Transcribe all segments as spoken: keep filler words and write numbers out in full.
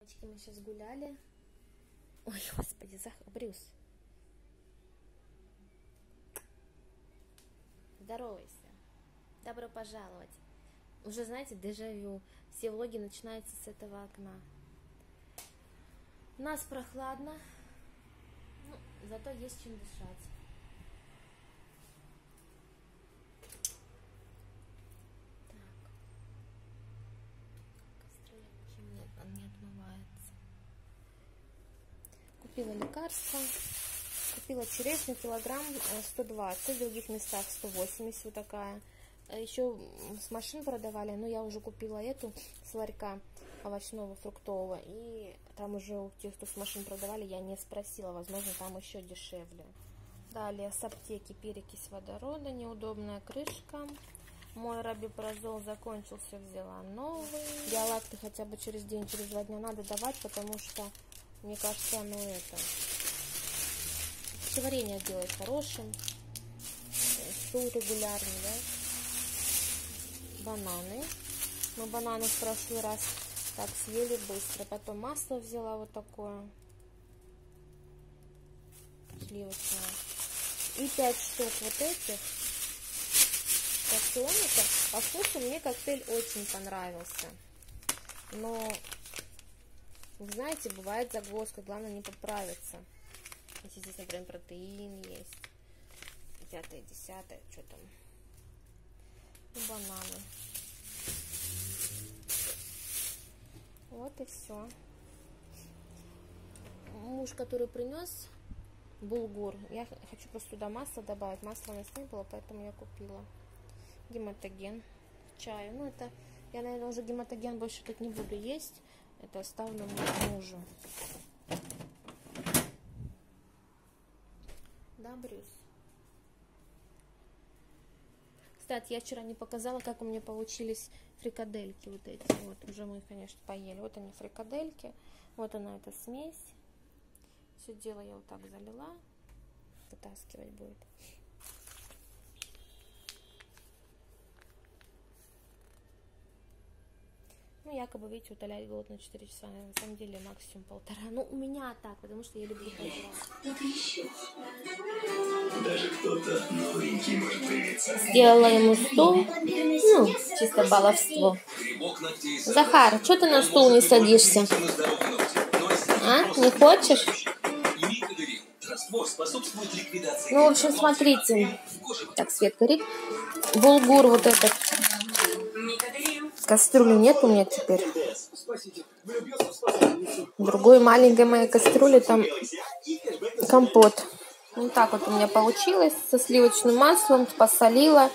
Девочки, мы сейчас гуляли. Ой, господи, Зах... Брюс. Здоровайся. Добро пожаловать. Уже, знаете, дежавю. Все влоги начинаются с этого окна. У нас прохладно. Ну, зато есть чем дышать. Так. Кастрюля нет, он не отмывается. Купила лекарства. Купила черешню килограмм сто двадцать, в других местах сто восемьдесят, вот такая. Еще с машин продавали, но я уже купила эту с ларька овощного, фруктового. И там уже у тех, кто с машин продавали, я не спросила, возможно, там еще дешевле. Далее с аптеки перекись водорода, неудобная крышка. Мой рабипрозол закончился, взяла новый. Диалакты хотя бы через день, через два дня надо давать, потому что, мне кажется, оно это... пищеварение делает хорошим. Стул регулярный, да? Бананы. Мы бананы в прошлый раз так съели быстро. Потом масло взяла вот такое. Сливочное. И пять штук вот этих. Коктейльника. По вкусу мне коктейль очень понравился. Но, вы знаете, бывает загвоздка. Главное не поправиться. Если здесь, например, протеин есть. Пятое, десятое, что там. И бананы. Вот и все. Муж, который принес булгур, я хочу просто туда масло добавить. Масла у нас не было, поэтому я купила. Гематоген. Чаю. Ну, это, я, наверное, уже гематоген больше тут не буду есть. Это оставлю мужу. Да, Брюс? Кстати, я вчера не показала, как у меня получились фрикадельки вот эти. Вот, уже мы их, конечно, поели. Вот они, фрикадельки. Вот она, эта смесь. Все дело я вот так залила. Вытаскивать будет. Ну, якобы, видите, утоляет голод на четыре часа. На самом деле, максимум полтора. Ну, у меня так, потому что я люблю пожрать. Даже кто-то новенький может появиться. Сделала ему стул. Ну, чисто баловство. Захар, что ты на стул не садишься? А? Не хочешь? Ну, в общем, смотрите. Так, свет горит. Булгур вот этот. Кастрюли нет у меня теперь. В другой маленькой моей кастрюле там компот. Вот так вот у меня получилось. Со сливочным маслом посолила.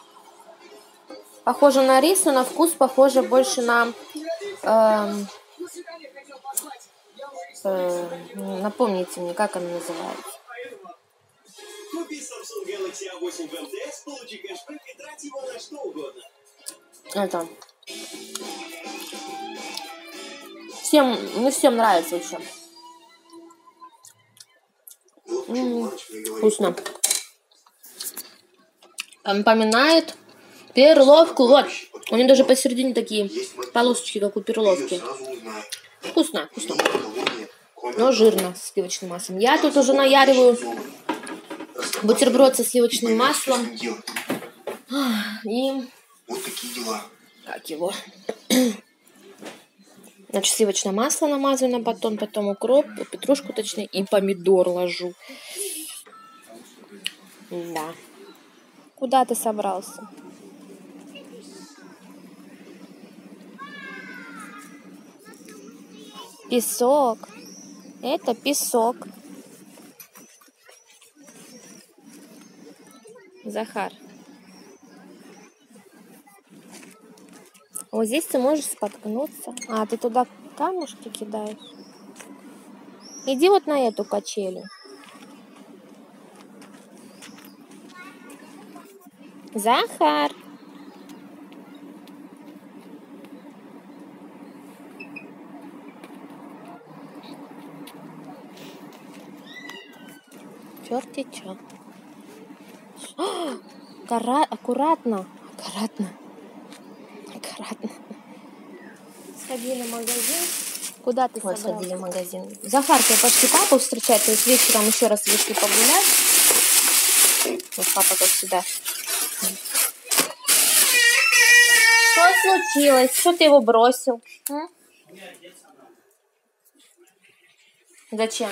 Похоже на рис, но на вкус похоже больше на... Э, э, напомните мне, как она называется. Это... Всем, не всем нравится еще. М-м, вкусно. Напоминает перловку. Вот. У нее даже посередине такие полосочки, как у перловки. Вкусно, вкусно. Но жирно с сливочным маслом. Я тут уже наяриваю бутерброд со сливочным маслом. И... Вот такие дела. Как его? Значит, сливочное масло намазываю на батон, потом укроп, петрушку точнее, и помидор ложу. Да. Куда ты собрался? Песок. Это песок. Захар. Вот здесь ты можешь споткнуться. А, ты туда камушки кидаешь. Иди вот на эту качелю. Захар. Черти чё. Аккуратно. Аккуратно. Аккуратно. Сходили в магазин. Куда ты Вот собрался? сходили в магазин. Захарка почти папу встречать, то есть вечером еще раз вышли погулять. Вот папа как всегда. Что случилось? Что ты его бросил? М? Зачем?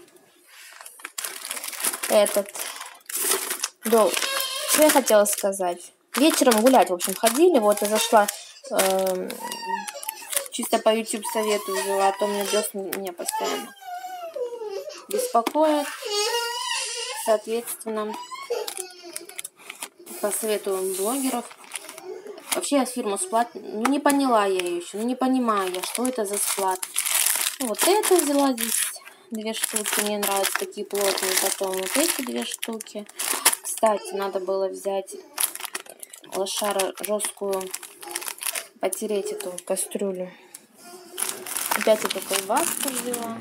Этот. Дол. Что я хотела сказать? Вечером гулять, в общем, ходили. Вот я зашла. Э, чисто по YouTube советую взяла, а то мне десны меня постоянно беспокоят. Соответственно, посоветую блогеров. Вообще я фирму Сплат, ну не поняла я ее еще, ну не понимаю я, что это за Сплат. Ну, вот эту взяла здесь, две штуки, мне нравятся такие плотные, потом вот эти две штуки. Кстати, надо было взять лошара жесткую, потереть эту кастрюлю. Опять эту колбаску взяла.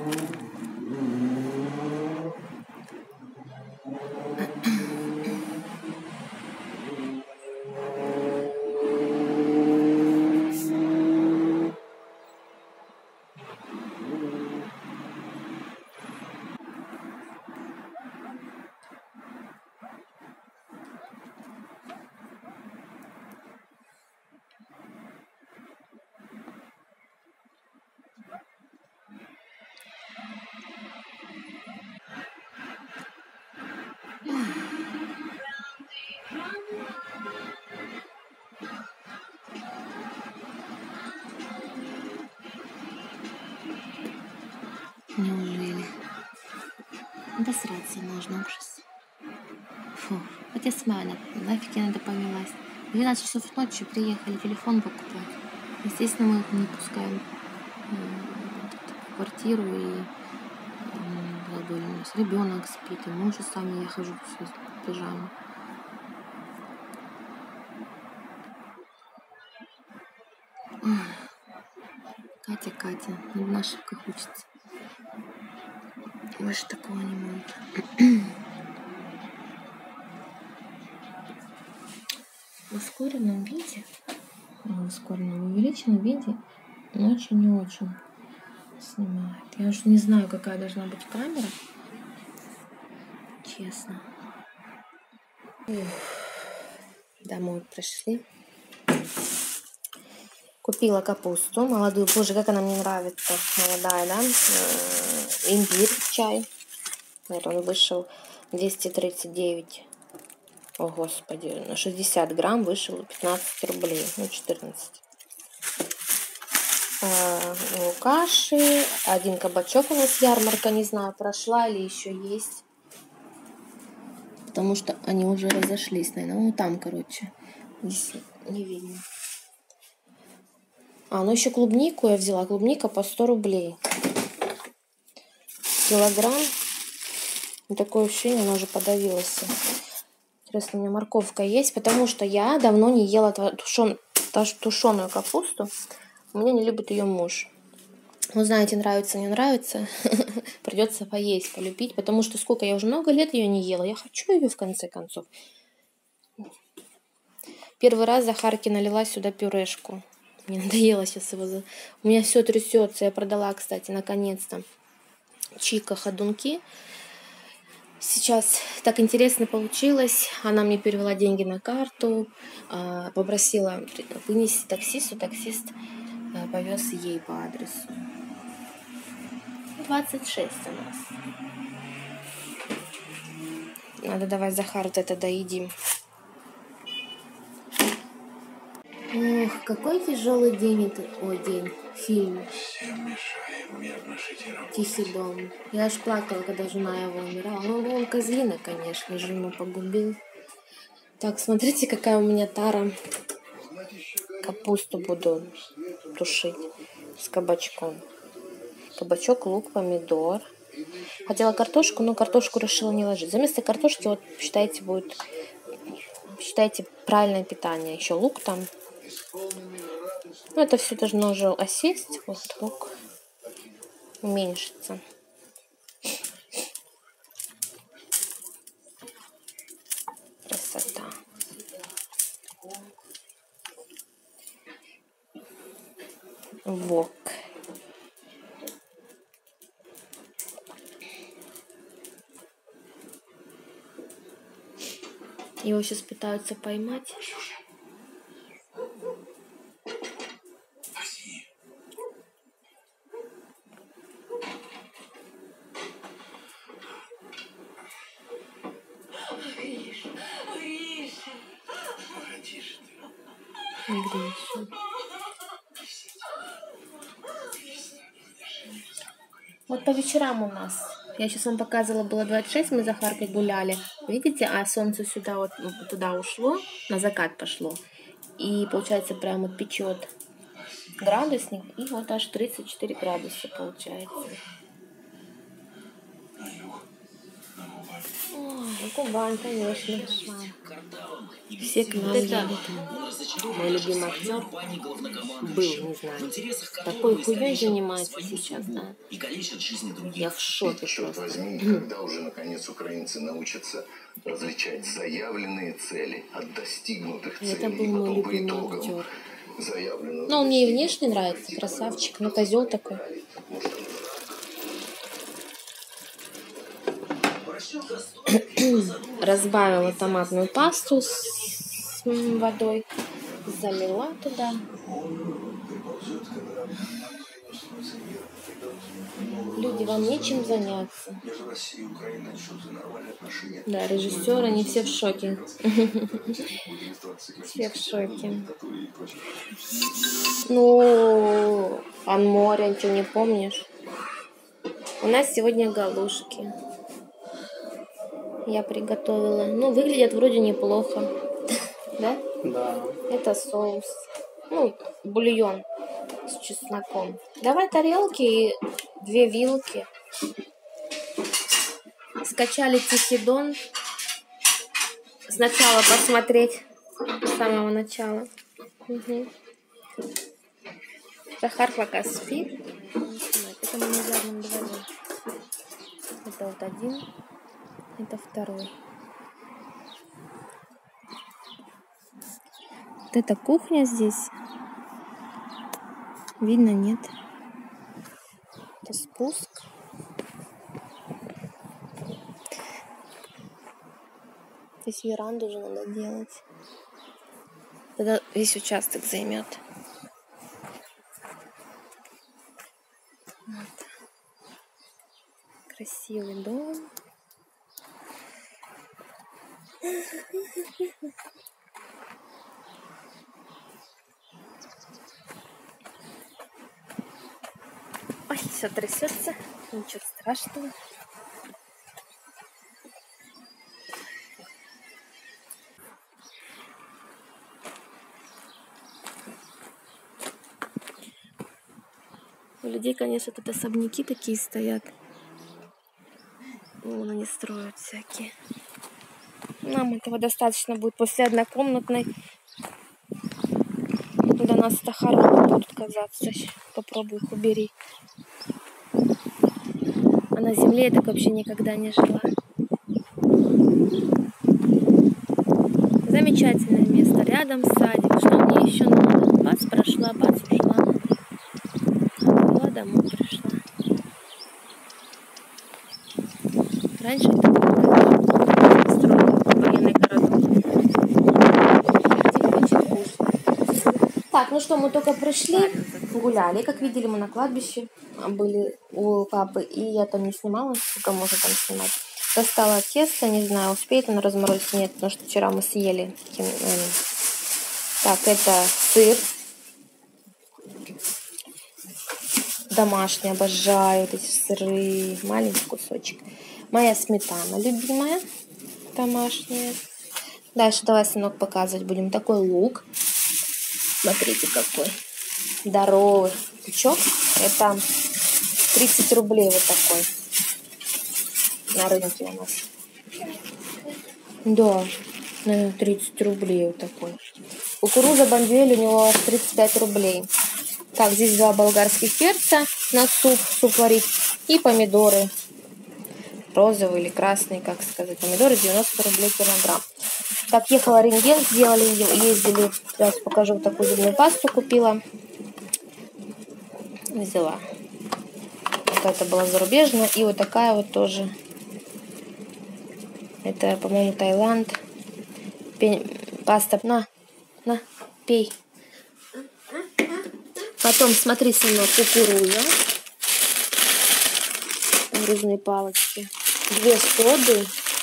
Неужели? Досраться можно, ужас. Фу, хотя смайна, нафиг я надо повелась. В двенадцать часов ночи приехали телефон покупать. Естественно, мы их не пускаем в квартиру, и как бы, у нас ребенок спит, и мы уже сами, я хожу в пижаме. Катя, Катя, на ошибках учится. Больше такого не будет. В ускоренном виде, в ускоренном увеличенном виде ночью не очень снимает. Я уж не знаю, какая должна быть камера. Честно. Ух. Домой пришли. Купила капусту молодую. Боже, как она мне нравится. Молодая, да? Имбирь, чай. Вот он вышел двести тридцать девять. О, господи. На шестьдесят грамм вышел пятнадцать рублей. Ну, четырнадцать. А, ну, каши. Один кабачок у нас ярмарка. Не знаю, прошла или еще есть. Потому что они уже разошлись, наверное. Ну, там, короче. Здесь не видно. А, ну еще клубнику я взяла. Клубника по сто рублей. Килограмм. Ну, такое ощущение, она уже подавилась. Интересно, у меня морковка есть, потому что я давно не ела тушен... тушеную капусту. У меня не любит ее муж. Ну, знаете, нравится, не нравится. Придется поесть, полюбить, потому что сколько, я уже много лет ее не ела. Я хочу ее, в конце концов. Первый раз Захарке налила сюда пюрешку. Мне надоело сейчас его. У меня все трясется. Я продала, кстати, наконец-то Чика ходунки. Сейчас так интересно получилось. Она мне перевела деньги на карту, попросила вынести таксисту. Таксист повез ей по адресу. двадцать шесть у нас. Надо давай, Захар, вот это доедим. Ох, какой тяжелый день это. Ой, день. Фильм. Тихий дом. Я аж плакала, когда жена его умирала. Ну, он козлина, конечно, жену погубил. Так, смотрите, какая у меня тара. Капусту буду тушить с кабачком. Кабачок, лук, помидор. Хотела картошку, но картошку решила не ложить. Заместо картошки, вот, считайте, будет, считайте, правильное питание. Еще лук там. Ну, это все должно уже осесть. Вот лук уменьшится. Красота. Вок. Его сейчас пытаются поймать. Гриша. Вот по вечерам у нас. Я сейчас вам показывала, было двадцать шесть, мы с Захаркой гуляли. Видите, а солнце сюда вот туда ушло, на закат пошло. И получается прямо печет градусник. И вот аж тридцать четыре градуса получается. Ой, Кубань, конечно. Все к нам едут. Мой любимый актер был, не знаю, такой хуйней занимается сейчас, да. Я в шоке просто. Когда уже наконец украинцы научатся различать заявленные цели от достигнутых целей. Это был мой любимый актер. Заявленную... Ну, он мне и внешне нравится, красавчик, но козел такой. Разбавила томатную пасту с водой, залила туда. Люди, вам нечем заняться. Да, режиссеры, они все в шоке. Все в шоке. Ну, Ан моря, ничего не помнишь? У нас сегодня галушки. Я приготовила. Ну, выглядят вроде неплохо. Да? Да. Это соус. Ну, бульон с чесноком. Давай тарелки и две вилки. Скачали Тихий-Дон. Сначала посмотреть. С самого начала. Угу. Захар пока спит. Это мы на заднем дворе. Это вот один. Это второй. Вот это кухня здесь. Видно, нет. Это спуск. Здесь веранду уже надо делать. Тогда весь участок займет. Вот. Красивый дом. Ой, все трясется, ничего страшного. У людей, конечно, тут особняки такие стоят. Вон они строят всякие. Нам этого достаточно будет после однокомнатной. До нас Захара будут казаться. Попробуй их убери. А на земле я так вообще никогда не жила. Замечательное место. Рядом садик. Что мне еще надо? Бац, прошла, бац, ушла. А была домой, пришла. Раньше это было строено военный городок. Очень вкусно. Так, ну что, мы только пришли, гуляли. Как видели, мы на кладбище были у папы. И я там не снимала, сколько можно там снимать. Достала тесто, не знаю, успеет оно разморозиться, нет, потому что вчера мы съели. Так, это сыр. Домашний, обожаю вот эти сыры. Маленький кусочек. Моя сметана любимая, домашняя. Дальше давай, сынок, показывать будем. Такой лук. Смотрите, какой здоровый лучок. Это тридцать рублей вот такой. На рынке у нас. Да, наверное, тридцать рублей вот такой. Кукуруза бондюэль у него тридцать пять рублей. Так, здесь два болгарских перца на суп, суп варить. И помидоры. Розовые или красные, как сказать. Помидоры девяносто рублей килограмм. Так, ехала рентген, сделали, ездили. Сейчас покажу, вот такую зубную пасту купила. Взяла. Какая-то была зарубежная. И вот такая вот тоже. Это, по-моему, Таиланд. Паста, на, на, пей. Потом, смотри, сынок, кукуруза. Кукурузные палочки. Две соды.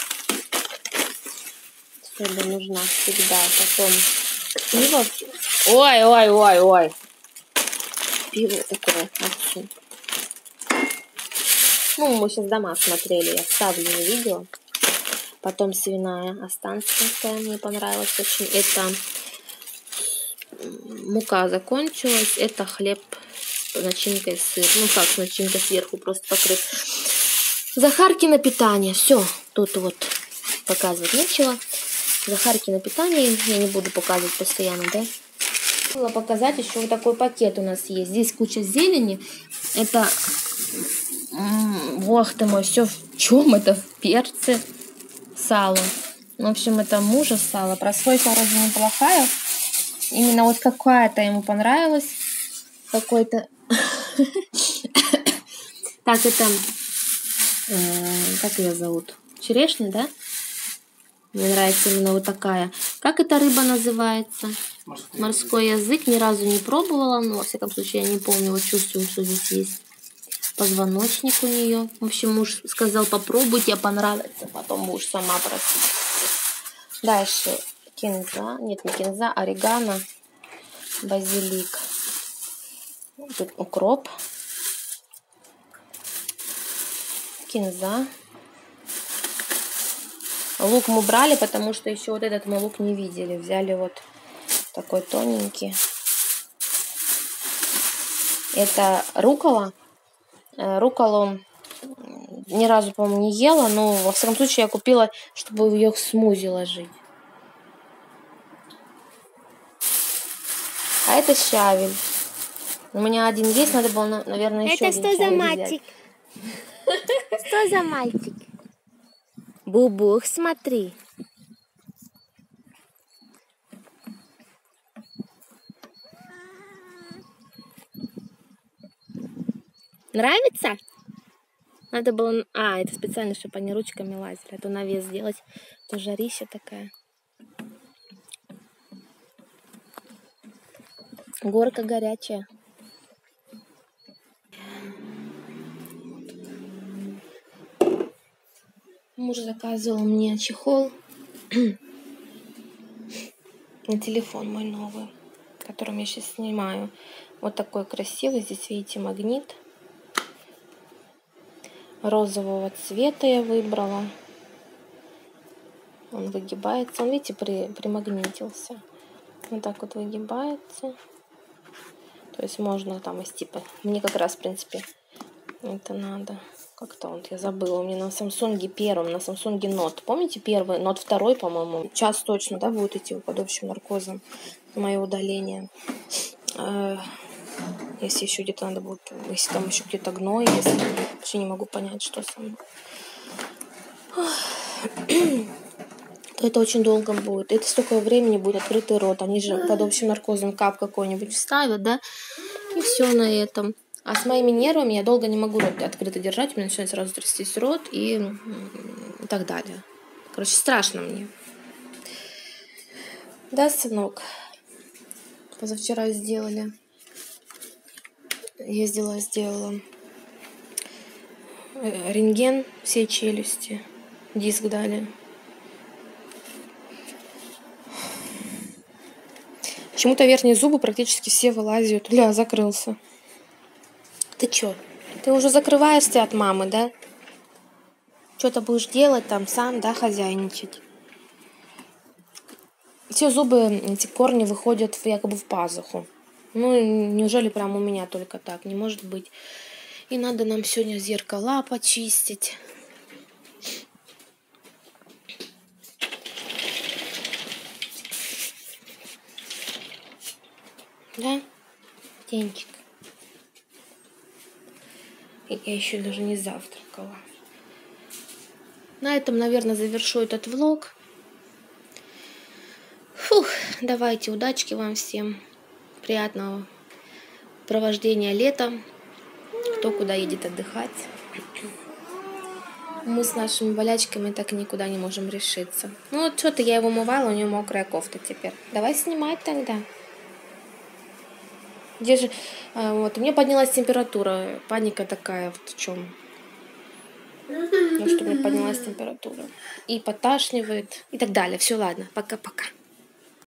Сода нужна всегда. Потом пиво. Ой, ой, ой, ой. Пиво такое. Отцу. Ну, мы сейчас дома смотрели. Я вставлю видео. Потом свиная останкинская. Мне понравилась очень. Это мука закончилась. Это хлеб с начинкой сыр. Ну как, с начинкой сверху просто покрыт. Захаркино питание. Все. Тут вот показывать нечего. Захаркино питание. Я не буду показывать постоянно, да? Хотела показать еще вот такой пакет у нас есть. Здесь куча зелени. Это... Бог ты мой, все в чем это? В перце. Сало. В общем, это мужа сало. Прослойка вроде неплохая. Именно вот какая-то ему понравилась. Какой-то... Так, это... Как ее зовут? Черешня, да? Мне нравится именно вот такая. Как эта рыба называется? Морской, Морской язык. Ни разу не пробовала, но, во всяком случае, я не помню. Вот чувствую, что здесь есть позвоночник у нее. В общем, муж сказал, попробуйте, а понравится. Потом муж сама просит. Дальше кинза. Нет, не кинза, орегано. Базилик. Тут укроп. Кинза. Лук мы брали, потому что еще вот этот мы лук не видели. Взяли вот такой тоненький. Это рукола. Руколу ни разу, по-моему, не ела, но во всяком случае я купила, чтобы в ее смузи ложить. А это щавель. У меня один есть, надо было, наверное, еще это один что за мальчик? Что за мальчик? Бубух, смотри. Нравится? Надо было... А, это специально, чтобы они ручками лазили. А то навес сделать. То жарища такая. Горка горячая. Муж заказывал мне чехол на телефон мой новый, которым я сейчас снимаю. Вот такой красивый. Здесь, видите, магнит. Розового цвета я выбрала. Он выгибается. Он, видите, при, примагнитился. Вот так вот выгибается. То есть можно там из типа... Мне как раз, в принципе, это надо. Как-то вот я забыла. У меня на Samsung первом, на Samsung Note. Помните первый? Note второй, по-моему. Час точно, да, будет идти под общим наркозом. Мое удаление. Если еще где-то надо будет... Если там еще где-то гной, если... Вообще не могу понять, что со мной. То это очень долго будет. Это столько времени будет открытый рот. Они же под общим наркозом кап какой-нибудь вставят, да? И все на этом. А с моими нервами я долго не могу рот открыто держать. У меня начинает сразу трястись рот и, и так далее. Короче, страшно мне. Да, сынок? Позавчера сделали. Ездила, сделала рентген всей челюсти. Диск дали. Почему-то верхние зубы практически все вылазят. Ля, закрылся. Ты чё? Ты уже закрываешься от мамы, да? Что-то будешь делать там сам, да, хозяйничать? Все зубы, эти корни выходят якобы в пазуху. Ну, неужели прям у меня только так? Не может быть. И надо нам сегодня зеркала почистить. Да, птенчик. И я еще даже не завтракала. На этом, наверное, завершу этот влог. Фух, давайте, удачки вам всем. Приятного провождения лета. Кто куда едет отдыхать. Мы с нашими болячками так и никуда не можем решиться. Ну вот что-то я его умывала, у него мокрая кофта теперь. Давай снимать тогда. Где же... а, вот, у меня поднялась температура. Паника такая, вот в чем. Ну, что у меня поднялась температура. И поташнивает, и так далее. Все, ладно, пока-пока.